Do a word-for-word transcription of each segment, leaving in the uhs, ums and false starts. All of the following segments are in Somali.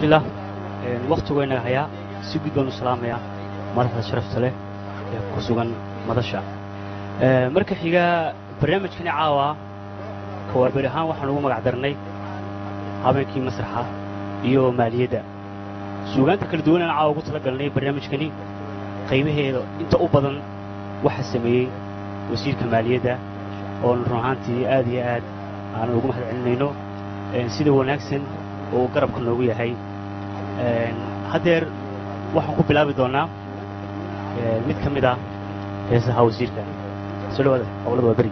بسم الله وقت وين هيا سيجد بنو سلام يا مرحبا شرفت له كسوغان مدشا marka xiga barnaamijkani caawa kawarbari ahaan waxaan ugu magac darnay habeenkii masraxa iyo maaliyadda suugaanta kala duwan aan caawa ugu talagalnay barnaamijkani qaybaheeda inta u badan waxa sameeyay wasiirka maaliyadda oo run ahaantii aad iyo aad aan ugu mahad celinayno sida wanaagsan oo garabka noogu yahay hadeer waxaan ku bilaabi doonaa mid ka mid ah heesaha wasiirka سلوى أولاد وبري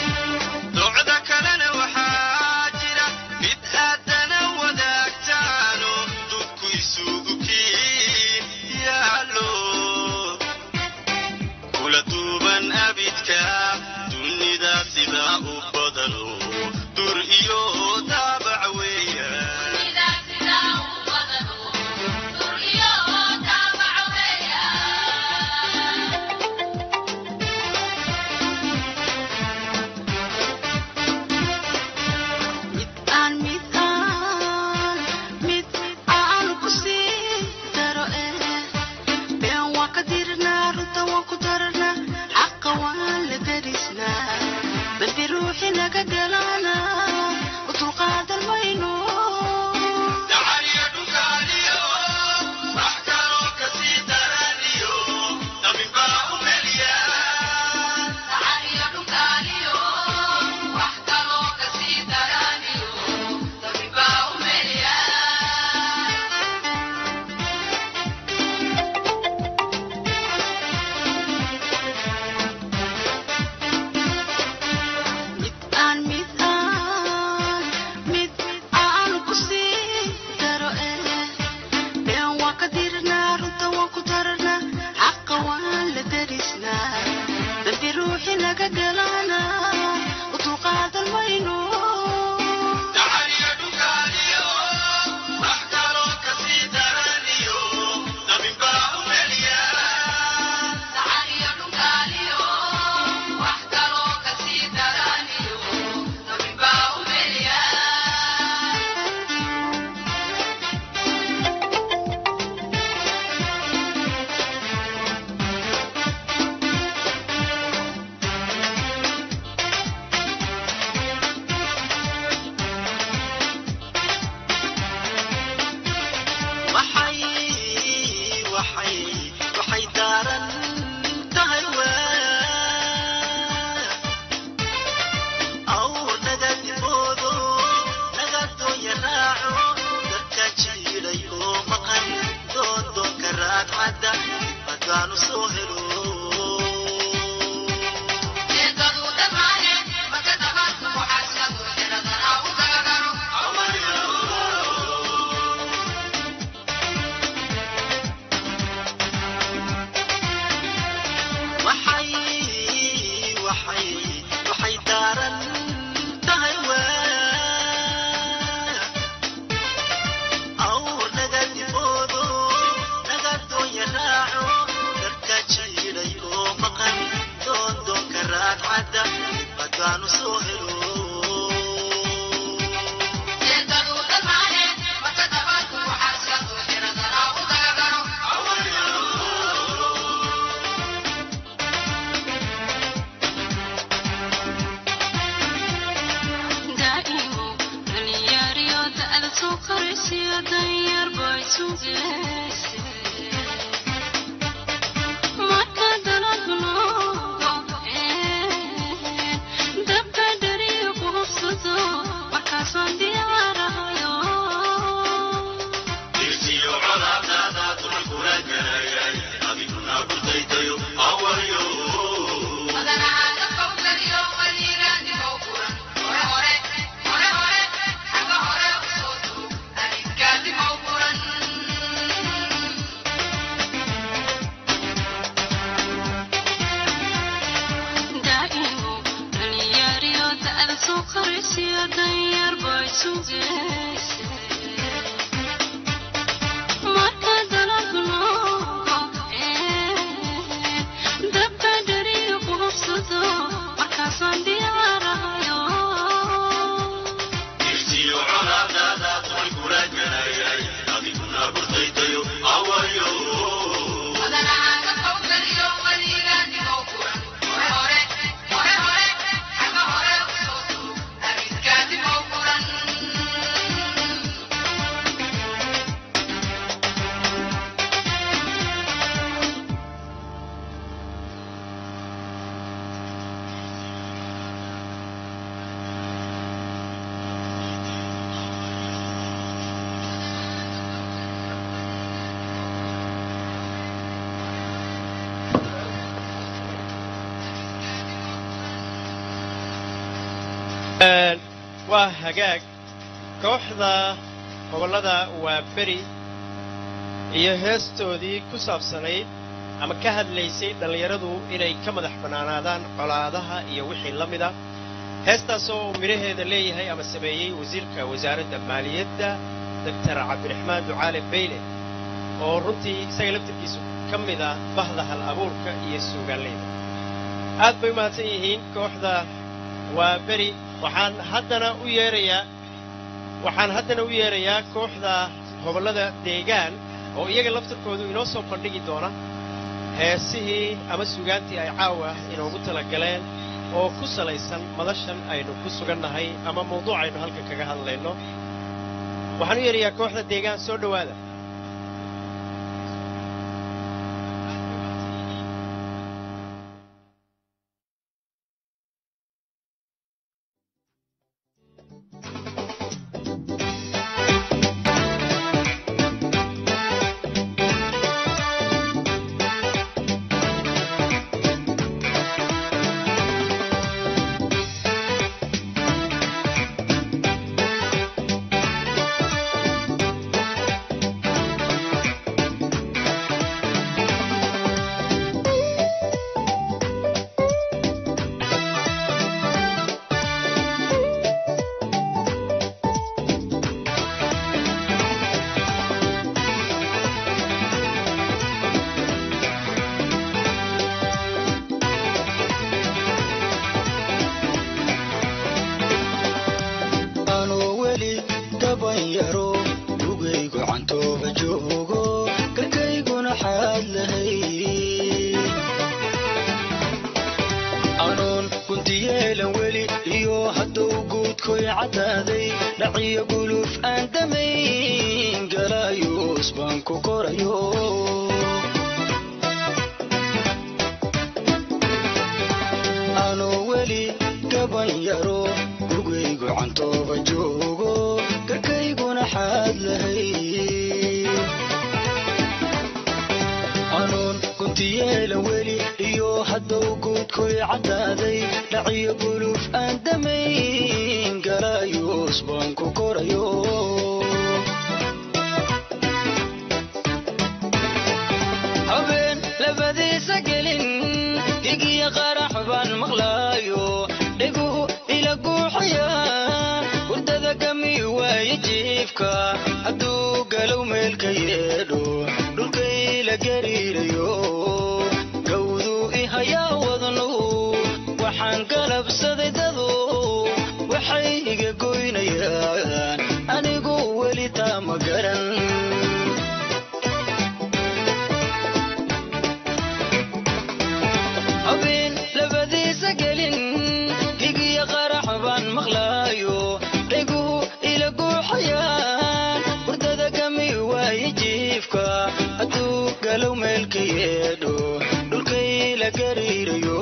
docda kalena waxaa jira mid aadana wadaagtaan waa hagaag kooxda gobolada waa beri iyo heestoodii ku saabsanayd ama ka hadlaysay dhalinyaradu inay ka madax banaanaadaan colaadaha iyo wixii la mid ah heestaas oo miraheeda leeyahay ama sameeyay wasiirka wasaaradda maaliyadda doctor Cabdiraxmaan Ducaale Beyle oo runtii isaga laftirkiisu ka mid ah bahda hal abuurka iyo suugaanleyda aad bay mahadsan yihiin kooxda waa beri waxaan haddana u yeerayaa waxaan haddana u yeerayaa kooxda gobolada deegaan oo iyaga laftirkoodu inoo soo bandhigi doona heesihii ama suugaantii ay caawa inoogu talagaleen oo ku salaysan madashan aynu ku sugannahay ama mawduuc aynu halkan kaga hadlayno waxaan u yeerayaa kooxda deegaan soo dhowaada قلتي لولي iyo hadduu guudku cadaaday dhaciyo guluf aan damayn garayo isbaan ku korayo habeen labadiisa gelin gigiya qarax baan maqlaayo dhiguhu ila guuxayaan hurdada gami waaye jiifka hadduu galow meelka yeedho dhulkay la gariirayo galabsaday dadu waxay iga goynayaan anigu weli taa ma garan habeen labadiisa gelin gigiya qarax baan maqlaayo dhiguhu ila guuxayaan hurdada gami waaye jiifka hadduu galow meelka yeedho dhulkay la gariirayo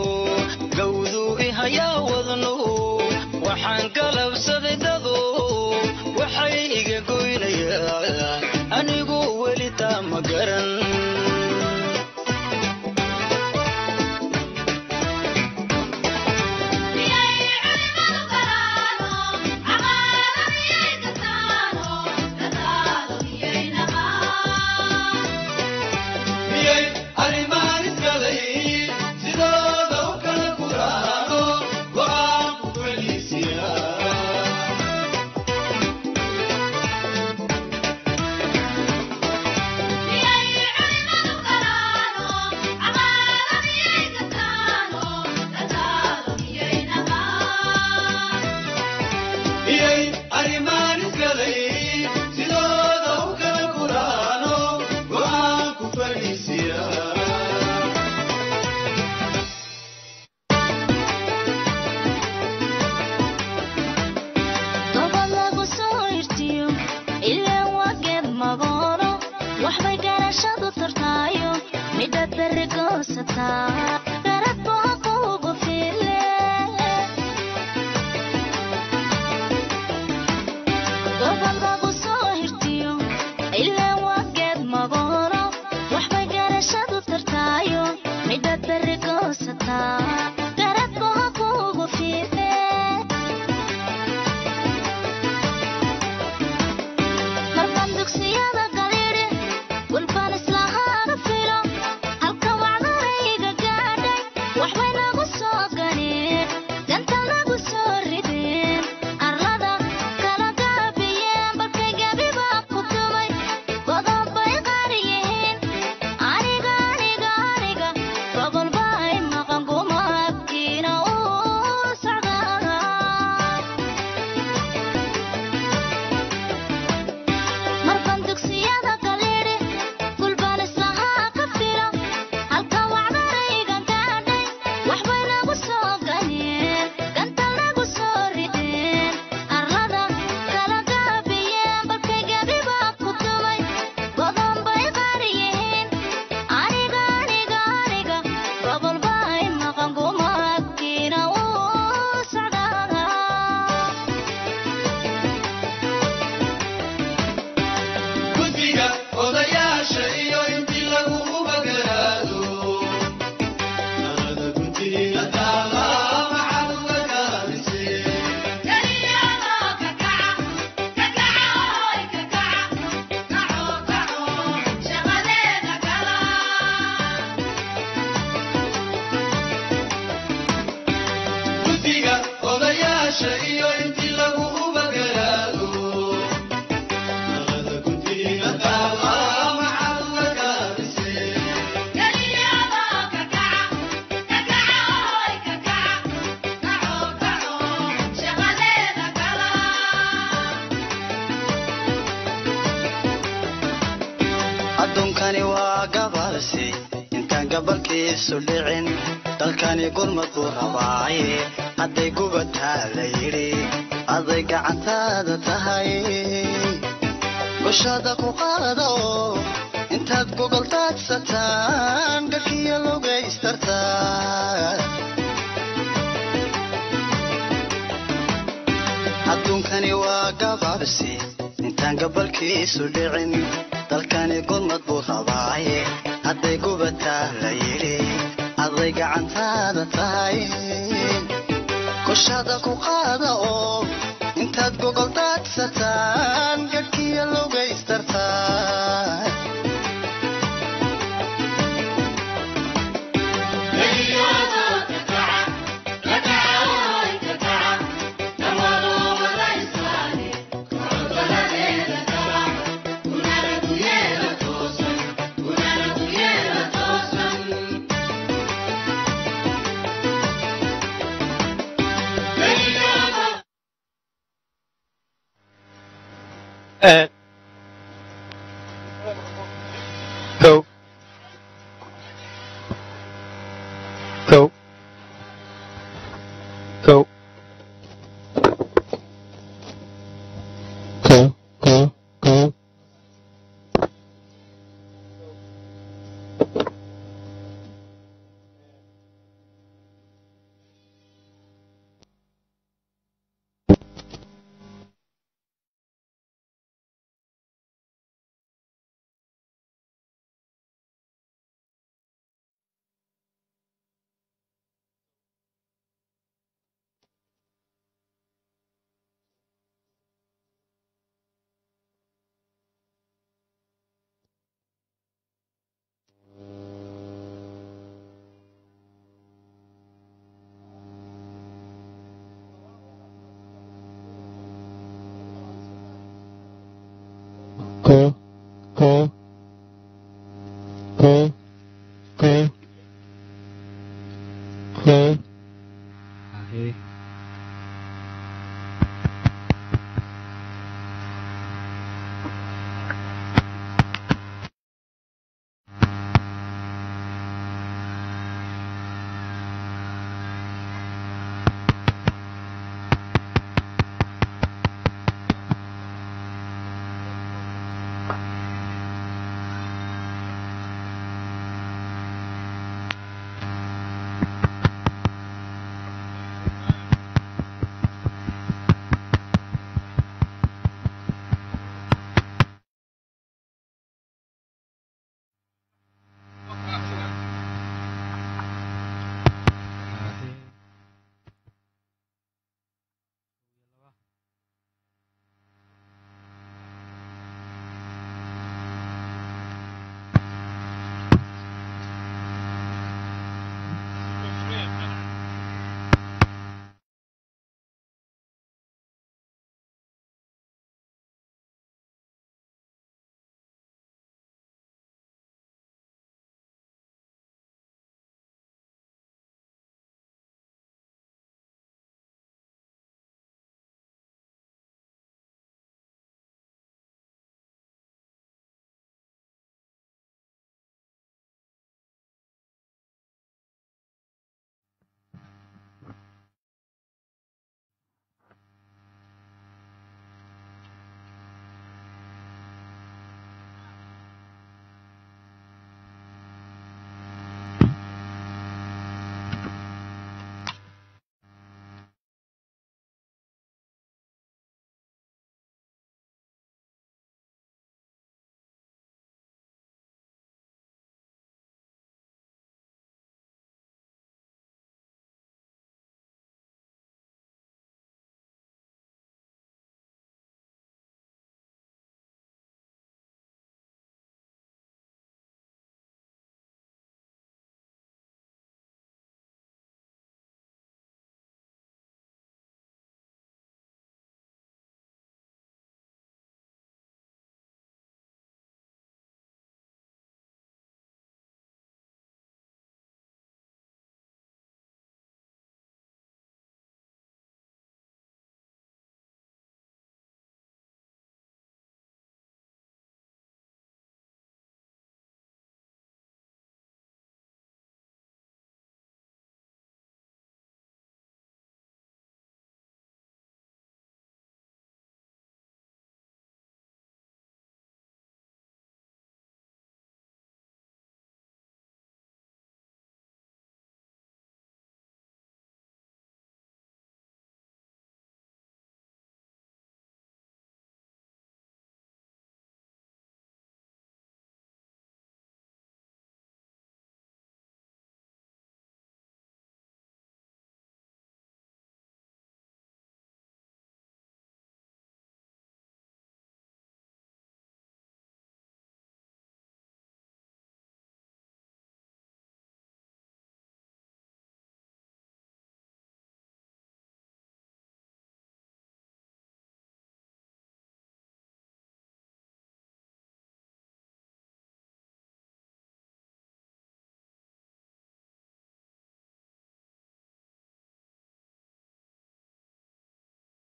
يا وذنو وحن قلب صددو وحيق قوينا يا أنيقو ولتا مقرن سلعن dalkani gurmad buu rabaaye haday gubataa la yiri aday gacantaada tahay goshada ku qaado intaad gogoltaad sataan galkiya looga istartaa adduunkani waa gabaabsi intaan gabalkiisu dhicin dalkani gurmad buu rabaaye hadday gubataa la yidhi aday gacantaada tahay kushada ku qaada oo intaad gogol daadsataan gadhkiya logaystartaan Uh, go. Go. Go. Go. Go. Go. Go. Go.